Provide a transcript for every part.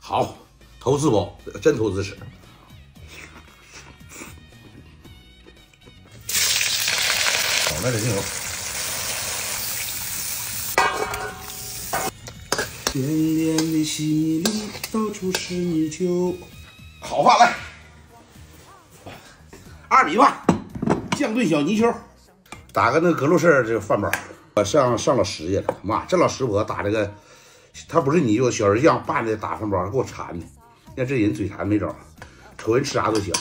好，投资不？真投资吃。少来点精油。 点点的细米粒，到处是泥鳅。 好饭来，2米饭，酱炖小泥鳅，打个那个格鲁士这个饭包。我上老师去了，妈，这老师我打这个，他不是泥鳅，小人酱拌的打饭包，给我馋的。你看这人嘴馋没招，瞅人吃啥都香。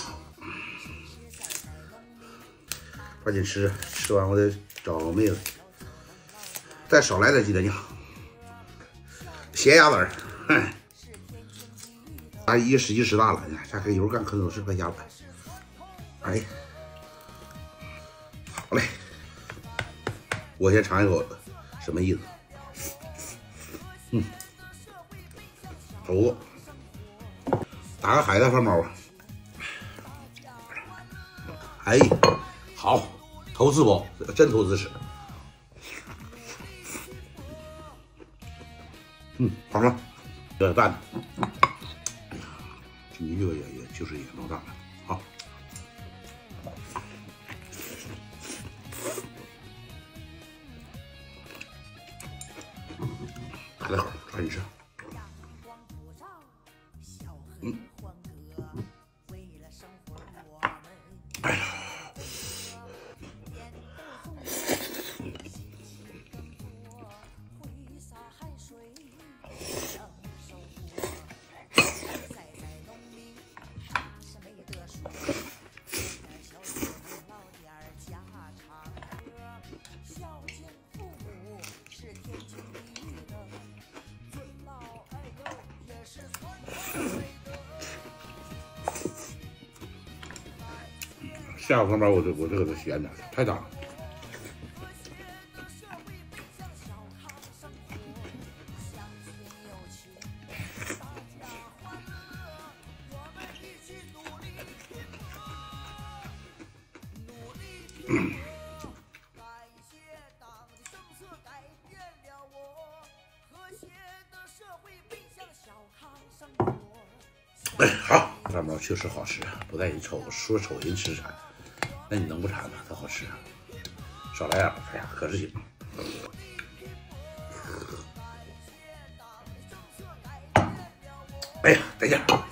赶紧吃，吃完我得找个妹子。再少来点鸡蛋酱，咸鸭子儿，阿姨使劲使大了，这个油干可能是快下来。哎，好嘞，我先尝一口，什么意思？瞅，打个海带饭包吧。哎，好，投资不？真投资吃。好了，有点淡。这泥鳅也就是也能淡了。好，打得好，抓紧吃。哎呀，下午上班我这个都咸的太大了。哎，好，饭包确实好吃，不带你瞅人吃馋，那你能不馋吗？它好吃，少来点，哎呀，可是行。哎呀，再见。